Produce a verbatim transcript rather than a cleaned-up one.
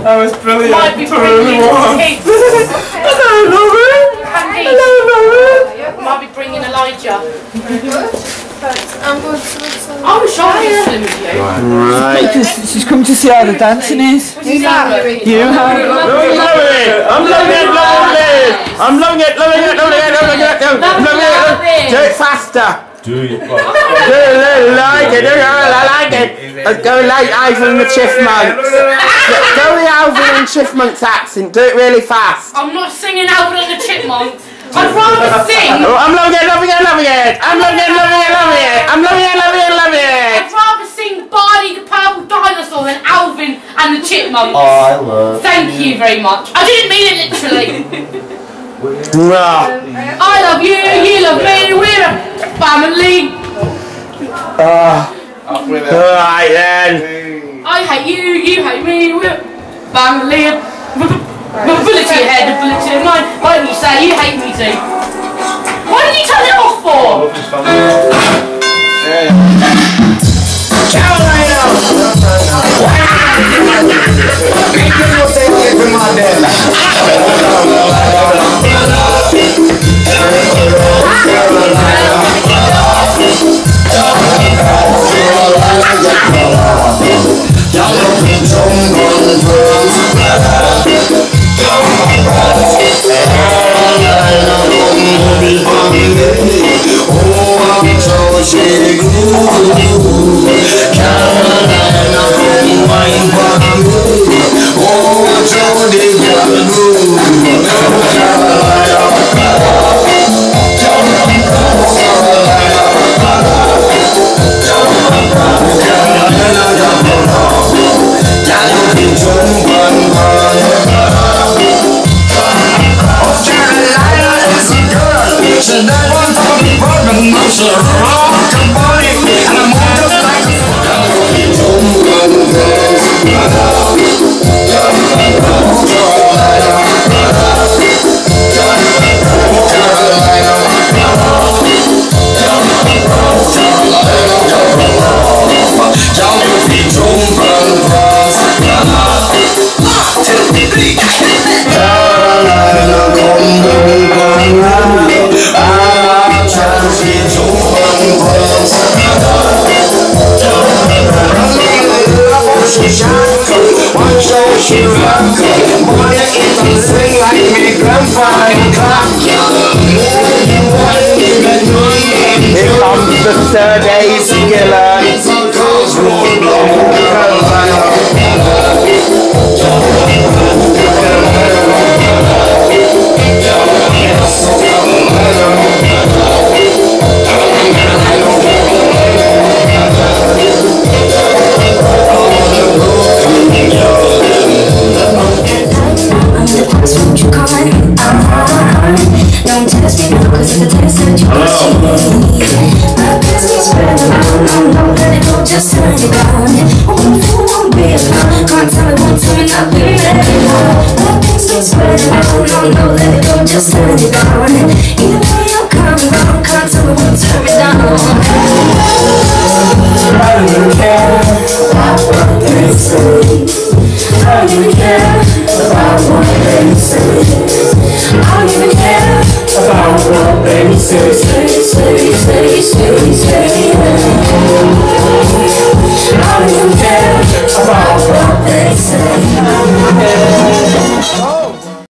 That was brilliant. Might be for everyone. Hello, Lauren. Hello, Lauren. Might be bringing Elijah. I'm good. I was shy with you. Right. She's come to see how the dancing is. Who's that? You have. I'm loving it. I'm loving it. Loving it. I'm loving it. Loving it. Loving it. Loving it. Loving it. Do it faster. Do you? Do it like it. Do it. I like it. Let's go like Alvin and the Chipmunks. Go the Alvin and Chipmunks accent. Do it really fast. I'm not singing Alvin and the Chipmunks. I'd rather sing. Oh, I'm loving it. Loving it. Loving it. I'm loving it. Loving it. Loving it. I'm loving it. Loving it. Loving it. I'd rather sing Barney the Purple Dinosaur than Alvin and the Chipmunks. I love Thank you very much. I didn't mean it literally. I love you, you love me, we're a family. Uh, Alright then. I hate you, you hate me, we're a family. A bullet to your head, a bullet to your mind. Why don't you say you hate me too? Why did you turn it off for? Carolina! Make them know say it from my dad. Here comes the third ace killer. Don't test me now, cause if I test it, you can see me. My business spread around, I know that it will just turn it down. One fool won't be alone, can't tell me one time and I'll be ready now. My business spread around, I know that it will just turn it down. Either way I'll come around, can't tell me what turn me down. I don't even care about what they say. I don't even care about what they say. I don't even care about what they say, say, say, say, say, say, say.